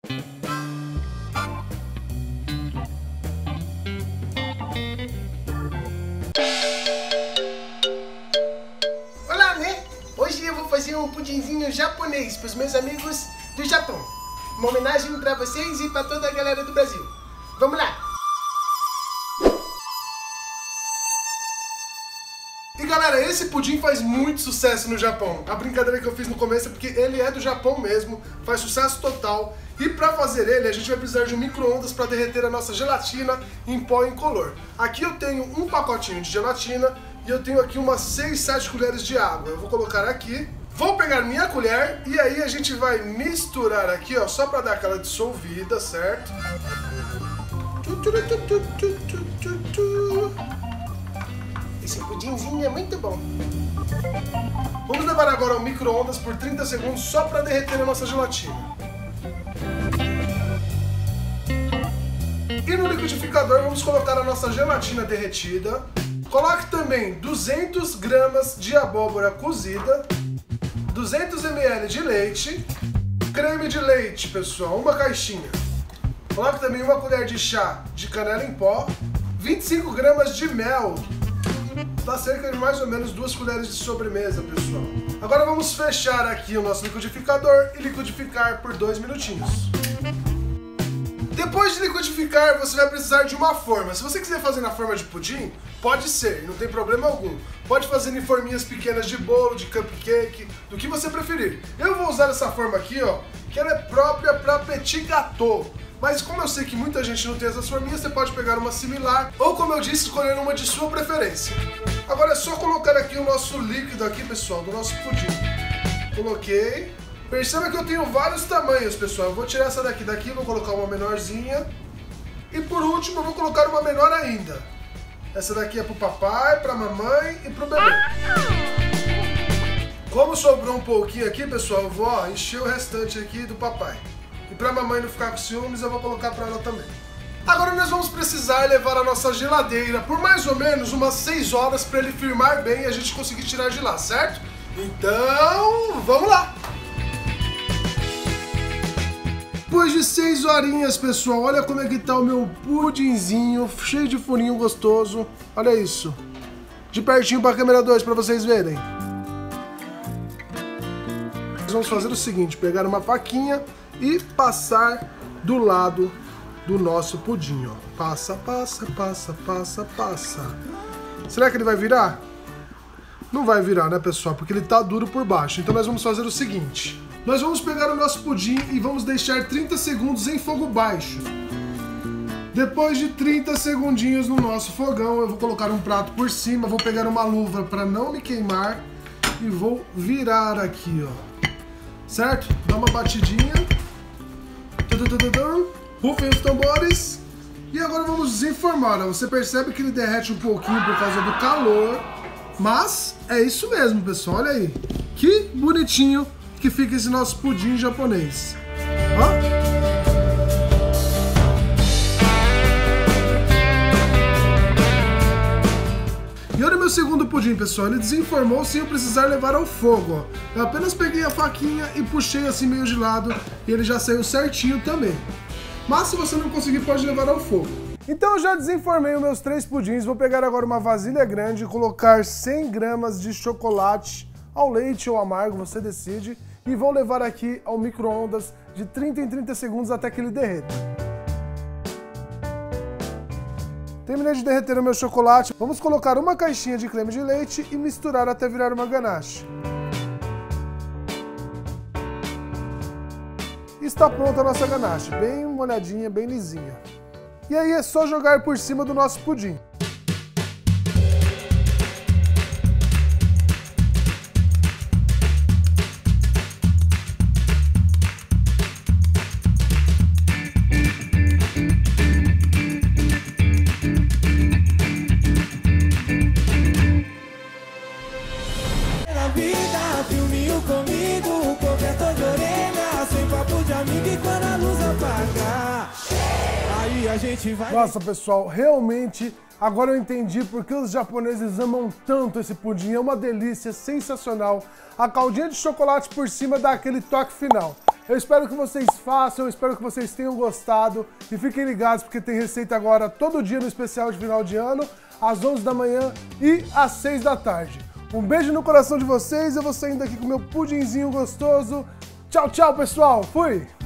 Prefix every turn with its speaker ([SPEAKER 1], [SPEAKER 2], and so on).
[SPEAKER 1] Olá, né? Hoje eu vou fazer um pudinzinho japonês para os meus amigos do Japão. Uma homenagem para vocês e para toda a galera do Brasil. Vamos lá! E galera, esse pudim faz muito sucesso no Japão. A brincadeira que eu fiz no começo é porque ele é do Japão mesmo, faz sucesso total. E para fazer ele, a gente vai precisar de um micro-ondas para derreter a nossa gelatina em pó incolor. Aqui eu tenho um pacotinho de gelatina e eu tenho aqui umas 6, 7 colheres de água. Eu vou colocar aqui, vou pegar minha colher e aí a gente vai misturar aqui, ó, só para dar aquela dissolvida, certo? Esse pudinzinho é muito bom. Vamos levar agora ao micro-ondas por 30 segundos só para derreter a nossa gelatina. E no liquidificador vamos colocar a nossa gelatina derretida. Coloque também 200 gramas de abóbora cozida, 200 ml de leite, creme de leite, pessoal, uma caixinha. Coloque também uma colher de chá de canela em pó, 25 gramas de mel. Dá cerca de mais ou menos 2 colheres de sobremesa, pessoal. Agora vamos fechar aqui o nosso liquidificador e liquidificar por 2 minutinhos. Depois de liquidificar, você vai precisar de uma forma. Se você quiser fazer na forma de pudim, pode ser, não tem problema algum. Pode fazer em forminhas pequenas de bolo, de cupcake, do que você preferir. Eu vou usar essa forma aqui, ó, que ela é própria para petit gâteau. Mas como eu sei que muita gente não tem essas forminhas, você pode pegar uma similar ou, como eu disse, escolher uma de sua preferência. Agora é só colocar aqui o nosso líquido aqui, pessoal, do nosso pudim. Coloquei. Perceba que eu tenho vários tamanhos, pessoal. Eu vou tirar essa daqui, vou colocar uma menorzinha. E por último eu vou colocar uma menor ainda. Essa daqui é pro papai, pra mamãe e pro bebê. Como sobrou um pouquinho aqui, pessoal, eu vou encher o restante aqui do papai. E pra mamãe não ficar com ciúmes, eu vou colocar pra ela também. Agora nós vamos precisar levar a nossa geladeira por mais ou menos umas 6 horas para ele firmar bem e a gente conseguir tirar de lá, certo? Então, vamos lá! Depois de 6 horinhas, pessoal, olha como é que tá o meu pudinzinho, cheio de furinho gostoso. Olha isso. De pertinho para a câmera 2 para vocês verem. Nós vamos fazer o seguinte, pegar uma faquinha e passar do lado do nosso pudim, ó. Passa, passa, passa, passa, passa. Será que ele vai virar? Não vai virar, né, pessoal? Porque ele tá duro por baixo. Então nós vamos fazer o seguinte. Nós vamos pegar o nosso pudim e vamos deixar 30 segundos em fogo baixo. Depois de 30 segundinhos no nosso fogão, eu vou colocar um prato por cima, vou pegar uma luva para não me queimar e vou virar aqui, ó. Certo? Dá uma batidinha. Rufem os tambores. E agora vamos desenformar. Você percebe que ele derrete um pouquinho por causa do calor. Mas é isso mesmo, pessoal. Olha aí. Que bonitinho que fica esse nosso pudim japonês. Ó. E olha o meu segundo pudim, pessoal. Ele desenformou sem eu precisar levar ao fogo, ó. Eu apenas peguei a faquinha e puxei assim meio de lado e ele já saiu certinho também. Mas se você não conseguir, pode levar ao fogo. Então eu já desenformei os meus 3 pudins. Vou pegar agora uma vasilha grande e colocar 100 gramas de chocolate ao leite ou amargo, você decide. E vou levar aqui ao micro-ondas de 30 em 30 segundos até que ele derreta. Terminei de derreter o meu chocolate. Vamos colocar uma caixinha de creme de leite e misturar até virar uma ganache. Está pronta a nossa ganache, bem molhadinha, bem lisinha. E aí é só jogar por cima do nosso pudim. Nossa, pessoal, realmente agora eu entendi porque os japoneses amam tanto esse pudim. É uma delícia, sensacional. A caldinha de chocolate por cima dá aquele toque final. Eu espero que vocês façam, eu espero que vocês tenham gostado. E fiquem ligados, porque tem receita agora todo dia no especial de final de ano, às 11 da manhã e às 6 da tarde. Um beijo no coração de vocês, eu vou saindo aqui com meu pudinzinho gostoso. Tchau, tchau, pessoal. Fui!